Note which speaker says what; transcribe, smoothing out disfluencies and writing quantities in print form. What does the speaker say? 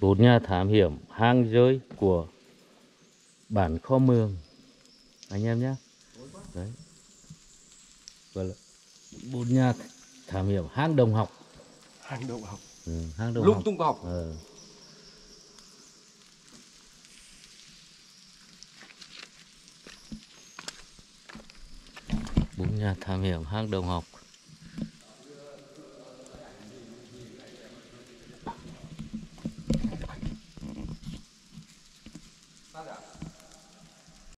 Speaker 1: Bốn nhà thám hiểm hang rơi của bản Kho Mường anh em nhé. Đấy, gọi là bốn nhà thám hiểm hang Đồng Học.
Speaker 2: Hang Đồng Học.
Speaker 1: Hang Đồng
Speaker 2: Lung
Speaker 1: Học.
Speaker 2: tung học.
Speaker 1: Bốn nhà thám hiểm hang Đồng Học.